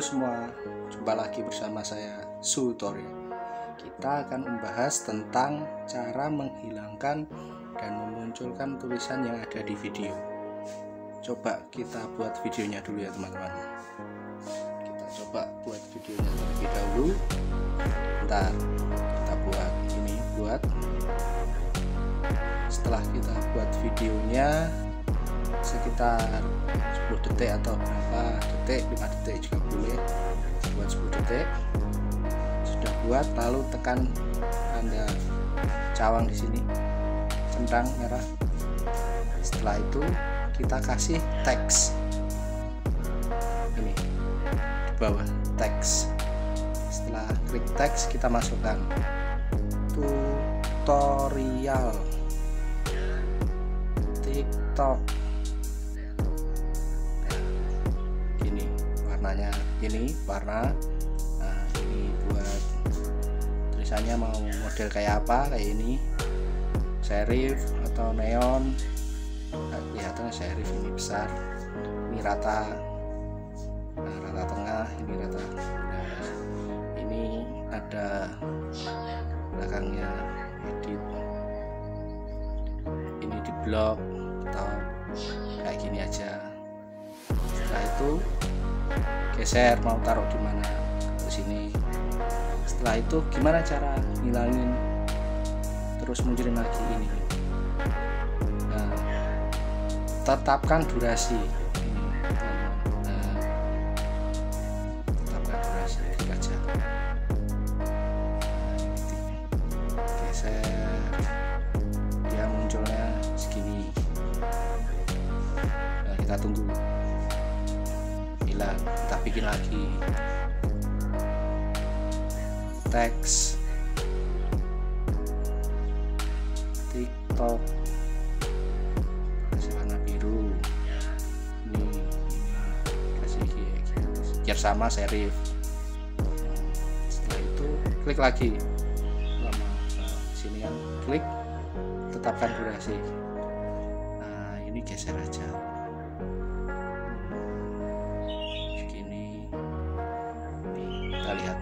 semua, jumpa lagi bersama saya Tutorial. Kita akan membahas tentang cara menghilangkan dan memunculkan tulisan yang ada di video. Coba kita buat videonya dulu ya teman-teman. Kita coba buat videonya terlebih dahulu. Bentar, kita buat ini, setelah kita buat videonya sekitar 10 detik atau berapa detik, 5 detik juga boleh, buat 10 detik. Sudah buat, lalu tekan tanda cawang di sini, centang merah. Setelah itu kita kasih teks ini di bawah, teks. Setelah klik teks, kita masukkan tutorial TikTok. Warnanya ini warna. Nah, ini buat tulisannya mau model kayak apa, kayak ini serif atau neon. Nah, kelihatan serif ini besar, ini rata. Nah, rata tengah, ini rata. Nah, ini ada belakangnya edit, ini di blok atau kayak gini aja. Setelah itu geser, mau taruh di mana, ke sini. Setelah itu gimana cara ngilangin terus munculin lagi ini? Nah, tetapkan durasi ini. Nah, tetapkan durasi, klik aja. Geser, dia munculnya segini. Nah, kita tunggu hilang, kita bikin lagi teks TikTok, kasih warna biru, ini kasih biar sama serif. Setelah itu klik lagi, sini yang klik, tetapkan durasi. Nah, ini geser aja. Kita lihat,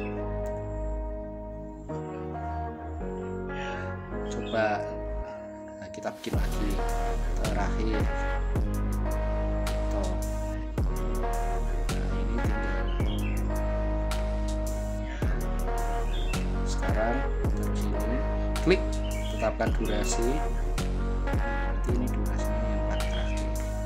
coba. Nah, kita bikin lagi terakhir. Nah, ini tinggal sekarang terus ini klik, tetapkan durasi. Nanti ini durasinya yang paling terakhir.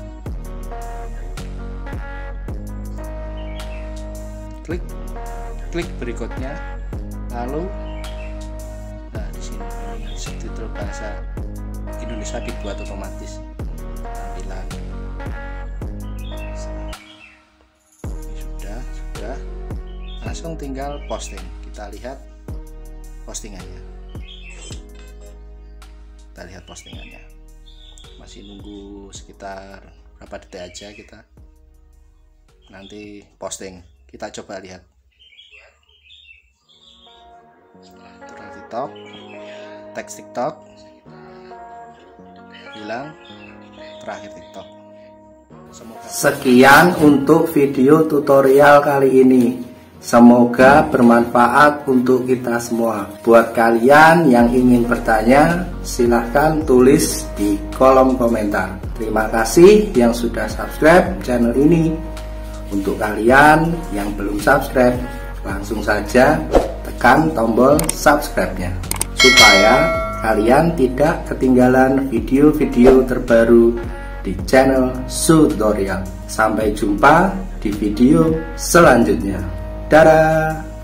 Klik berikutnya, lalu nah di sini ini subtitle bahasa Indonesia dibuat otomatis tampilan. Ini sudah langsung tinggal posting. Kita lihat postingannya. Masih nunggu sekitar berapa detik aja, kita nanti posting. Kita coba lihat. TikTok, teks TikTok hilang, terakhir TikTok. Sekian untuk video tutorial kali ini. Semoga bermanfaat untuk kita semua. Buat kalian yang ingin bertanya, silahkan tulis di kolom komentar. Terima kasih yang sudah subscribe channel ini. Untuk kalian yang belum subscribe, langsung saja tekan tombol subscribe-nya supaya kalian tidak ketinggalan video-video terbaru di channel Tutorial. Sampai jumpa di video selanjutnya. Dadah.